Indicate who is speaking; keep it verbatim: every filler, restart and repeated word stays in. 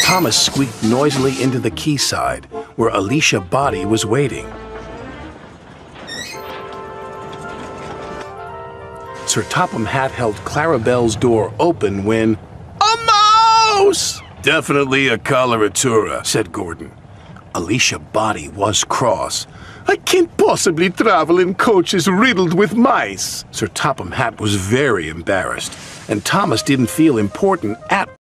Speaker 1: Thomas squeaked noisily into the quayside, where Alicia Botti was waiting. Sir Topham Hatt held Clarabelle's door open when... A mouse! Definitely a coloratura, said Gordon. Alicia Botti was cross. I can't possibly travel in coaches riddled with mice. Sir Topham Hatt was very embarrassed, and Thomas didn't feel important at